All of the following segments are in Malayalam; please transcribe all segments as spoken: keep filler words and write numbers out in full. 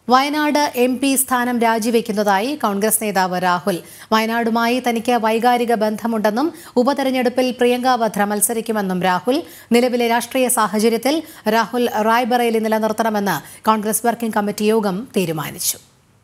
വയനാട് എം പി സ്ഥാനം രാജിവെക്കുന്നതായി കോൺഗ്രസ് നേതാവ് രാഹുൽ. വയനാടുമായി തനിക്ക് വൈകാരിക ബന്ധമുണ്ടെന്നും ഉപതെരഞ്ഞെടുപ്പിൽ പ്രിയങ്ക വദ്ര മത്സരിക്കുമെന്നും രാഹുൽ. നിലവിലെ രാഷ്ട്രീയ സാഹചര്യത്തിൽ രാഹുൽ റായ്ബറേലി നിലനിർത്തണമെന്ന് കോൺഗ്രസ് വർക്കിംഗ് കമ്മിറ്റി യോഗം തീരുമാനിച്ചു.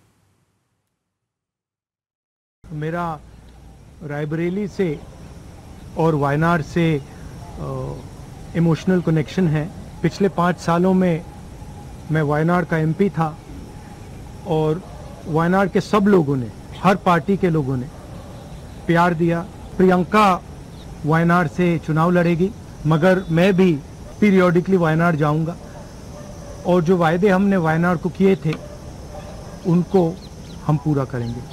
मेरा रायबरेली से और वायनाड से इमोशनल कनेक्शन है। पिछले पाँच सालों में मैं वायनाड का एमपी था और वायनाड के सब लोगों ने, हर पार्टी के लोगों ने प्यार दिया। प्रियंका वायनाड से चुनाव लड़ेगी, मगर मैं भी पीरियोडिकली वायनाड जाऊंगा और जो वायदे हमने वायनाड को किए थे उनको हम पूरा करेंगे।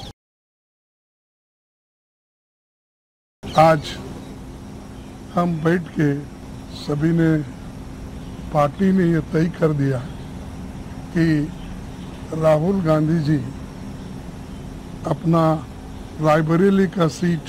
आज हम बैठ के सभी ने, पार्टी ने ये तय कर दिया कि राहुल गांधी जी अपना रायबरेली का सीट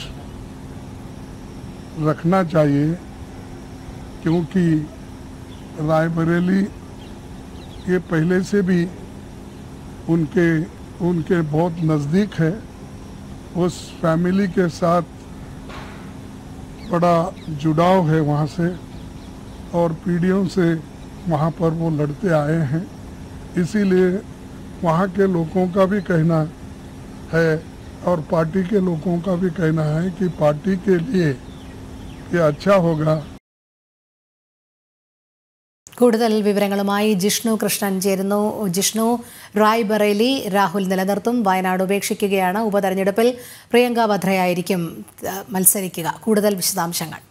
रखना चाहिए, क्योंकि रायबरेली ये पहले से भी उनके उनके बहुत नज़दीक है। उस फैमिली के साथ बड़ा जुड़ाव है वहाँ से और पीढ़ियों से वहाँ पर वो लड़ते आए हैं। इसीलिए वहाँ के लोगों का भी कहना है और पार्टी के लोगों का भी कहना है कि पार्टी के लिए ये अच्छा होगा। കൂടുതൽ വിവരങ്ങളുമായി ജിഷ്ണു കൃഷ്ണൻ ചേരുന്നു. ജിഷ്ണു, റായ്ബറേലി രാഹുൽ നിലനിർത്തും, വയനാട് ഉപേക്ഷിക്കുകയാണ്. ഉപതെരഞ്ഞെടുപ്പിൽ പ്രിയങ്ക വദ്രയായിരിക്കും മത്സരിക്കുക. കൂടുതൽ വിശദാംശങ്ങൾ.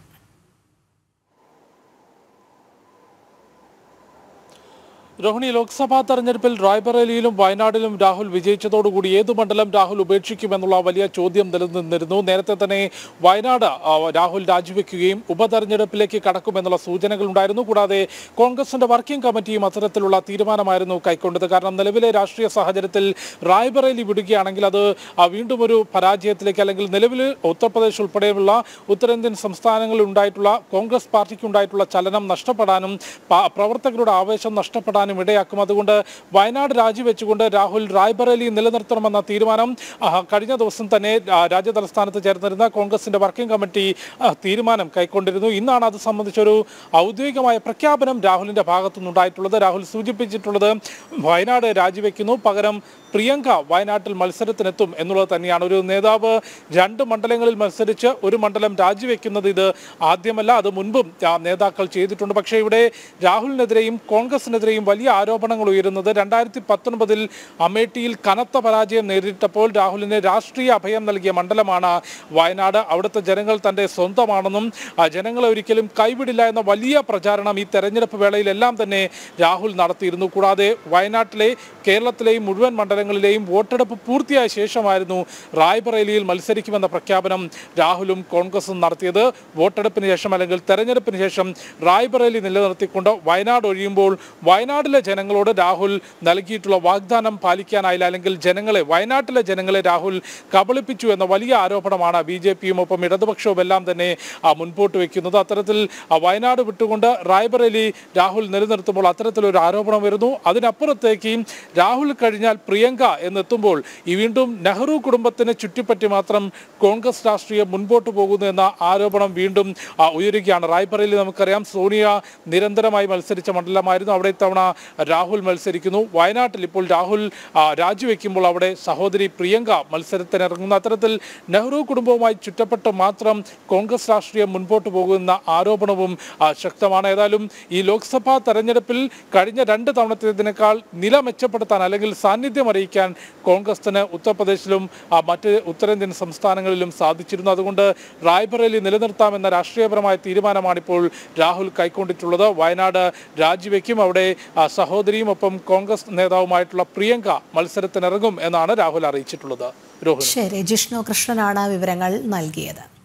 രോഹിണി, ലോക്സഭാ തെരഞ്ഞെടുപ്പിൽ റായ്ബറേലിയിലും വയനാടിലും രാഹുൽ വിജയിച്ചതോടുകൂടി ഏതു മണ്ഡലം രാഹുൽ ഉപേക്ഷിക്കുമെന്നുള്ള വലിയ ചോദ്യം നിലനിന്നിരുന്നു. നേരത്തെ തന്നെ വയനാട് രാഹുൽ രാജിവെക്കുകയും ഉപതെരഞ്ഞെടുപ്പിലേക്ക് കടക്കുമെന്നുള്ള സൂചനകളുണ്ടായിരുന്നു. കൂടാതെ കോൺഗ്രസിന്റെ വർക്കിംഗ് കമ്മിറ്റിയും അത്തരത്തിലുള്ള തീരുമാനമായിരുന്നു കൈക്കൊണ്ടത്. കാരണം നിലവിലെ രാഷ്ട്രീയ സാഹചര്യത്തിൽ റായ്ബറേലി വിടുകയാണെങ്കിൽ അത് വീണ്ടും ഒരു പരാജയത്തിലേക്ക്, അല്ലെങ്കിൽ നിലവിൽ ഉത്തർപ്രദേശ് ഉൾപ്പെടെയുള്ള ഉത്തരേന്ത്യൻ സംസ്ഥാനങ്ങളിൽ ഉണ്ടായിട്ടുള്ള കോൺഗ്രസ് പാർട്ടിക്കുണ്ടായിട്ടുള്ള ചലനം നഷ്ടപ്പെടാനും പ്രവർത്തകരുടെ ആവേശം നഷ്ടപ്പെടാനും ഇടയാക്കും. അതുകൊണ്ട് വയനാട് രാജിവെച്ചുകൊണ്ട് രാഹുൽ റായ്ബറേലി നിലനിർത്തണമെന്ന തീരുമാനം കഴിഞ്ഞ ദിവസം തന്നെ രാജ്യതലസ്ഥാനത്ത് ചേർന്നിരുന്ന കോൺഗ്രസിന്റെ വർക്കിംഗ് കമ്മിറ്റി തീരുമാനം കൈക്കൊണ്ടിരുന്നു. ഇന്നാണ് അത് സംബന്ധിച്ചൊരു ഔദ്യോഗികമായ പ്രഖ്യാപനം രാഹുലിന്റെ ഭാഗത്തുനിന്നുണ്ടായിട്ടുള്ളത്. രാഹുൽ സൂചിപ്പിച്ചിട്ടുള്ളത് വയനാട് രാജിവെക്കുന്നു, പകരം പ്രിയങ്ക വയനാട്ടിൽ മത്സരത്തിനെത്തും എന്നുള്ളത് തന്നെയാണ്. ഒരു നേതാവ് രണ്ട് മണ്ഡലങ്ങളിൽ മത്സരിച്ച് ഒരു മണ്ഡലം രാജിവെക്കുന്നത് ഇത് ആദ്യമല്ല, അത് മുൻപും നേതാക്കൾ ചെയ്തിട്ടുണ്ട്. പക്ഷേ ഇവിടെ രാഹുലിനെതിരെയും കോൺഗ്രസിനെതിരെയും വലിയ ആരോപണങ്ങൾ ഉയരുന്നത് രണ്ടായിരത്തി പത്തൊൻപതിൽ അമേഠിയിൽ കനത്ത പരാജയം നേരിട്ടപ്പോൾ രാഹുലിന് രാഷ്ട്രീയ അഭയം നൽകിയ മണ്ഡലമാണ് വയനാട്. അവിടുത്തെ ജനങ്ങൾ തൻ്റെ സ്വന്തമാണെന്നും ജനങ്ങളെ ഒരിക്കലും കൈവിടില്ല എന്ന വലിയ പ്രചാരണം ഈ തെരഞ്ഞെടുപ്പ് വേളയിലെല്ലാം തന്നെ രാഹുൽ നടത്തിയിരുന്നു. കൂടാതെ വയനാട്ടിലെ കേരളത്തിലെയും മുഴുവൻ മണ്ഡലങ്ങളിലെയും വോട്ടെടുപ്പ് പൂർത്തിയായ ശേഷമായിരുന്നു റായ്ബറേലിയിൽ മത്സരിക്കുമെന്ന പ്രഖ്യാപനം രാഹുലും കോൺഗ്രസും നടത്തിയത്. വോട്ടെടുപ്പിന് ശേഷം അല്ലെങ്കിൽ തെരഞ്ഞെടുപ്പിന് ശേഷം റായ്ബറേലി നിലനിർത്തിക്കൊണ്ട് വയനാട് ഒഴിയുമ്പോൾ വയനാട്ടിലെ ജനങ്ങളോട് രാഹുൽ നൽകിയിട്ടുള്ള വാഗ്ദാനം പാലിക്കാനായില്ല, അല്ലെങ്കിൽ ജനങ്ങളെ വയനാട്ടിലെ ജനങ്ങളെ രാഹുൽ കബളിപ്പിച്ചു എന്ന വലിയ ആരോപണമാണ് ബി ജെ പിയും ഒപ്പം ഇടതുപക്ഷവും എല്ലാം തന്നെ മുൻപോട്ട് വയ്ക്കുന്നത്. അത്തരത്തിൽ വയനാട് വിട്ടുകൊണ്ട് റായ്ബറേലി രാഹുൽ നിലനിർത്തുമ്പോൾ അത്തരത്തിലൊരു ആരോപണം വരുന്നു. അതിനപ്പുറത്തേക്ക് രാഹുൽ കഴിഞ്ഞാൽ പ്രിയങ്ക എന്നെത്തുമ്പോൾ ഈ വീണ്ടും നെഹ്റു കുടുംബത്തിനെ ചുറ്റിപ്പറ്റി മാത്രം കോൺഗ്രസ് രാഷ്ട്രീയം മുൻപോട്ട് പോകുന്നു എന്ന ആരോപണം വീണ്ടും ഉയരുകയാണ്. റായ്ബറേലി നമുക്കറിയാം സോണിയ നിരന്തരമായി മത്സരിച്ച മണ്ഡലമായിരുന്നു. അവിടെ ഇത്തവണ രാഹുൽ മത്സരിക്കുന്നു. വയനാട്ടിൽ ഇപ്പോൾ രാഹുൽ രാജിവെക്കുമ്പോൾ അവിടെ സഹോദരി പ്രിയങ്ക മത്സരത്തിനിറങ്ങുന്നു. അത്തരത്തിൽ നെഹ്റു കുടുംബവുമായി ചുറ്റപ്പെട്ട് മാത്രം കോൺഗ്രസ് രാഷ്ട്രീയം മുൻപോട്ട് പോകുന്ന ആരോപണവും ശക്തമാണ്. ഏതായാലും ഈ ലോക്സഭാ തെരഞ്ഞെടുപ്പിൽ കഴിഞ്ഞ രണ്ട് തവണത്തേതിനേക്കാൾ നില മെച്ചപ്പെടുത്താൻ അല്ലെങ്കിൽ സാന്നിധ്യം അറിയിക്കാൻ കോൺഗ്രസിന് ഉത്തർപ്രദേശിലും മറ്റ് ഉത്തരേന്ത്യൻ സംസ്ഥാനങ്ങളിലും സാധിച്ചിരുന്നു. അതുകൊണ്ട് റായ്ബറേലി നിലനിർത്താമെന്ന രാഷ്ട്രീയപരമായ തീരുമാനമാണിപ്പോൾ രാഹുൽ കൈക്കൊണ്ടിട്ടുള്ളത്. വയനാട് രാജിവെക്കും, അവിടെ സഹോദരിയും ഒപ്പം കോൺഗ്രസ് നേതാവുമായിട്ടുള്ള പ്രിയങ്ക മത്സരത്തിനിറങ്ങും എന്നാണ് രാഹുൽ അറിയിച്ചിട്ടുള്ളത്. ശരി, ജിഷ്ണു കൃഷ്ണനാണ് വിവരങ്ങൾ നൽകിയത്.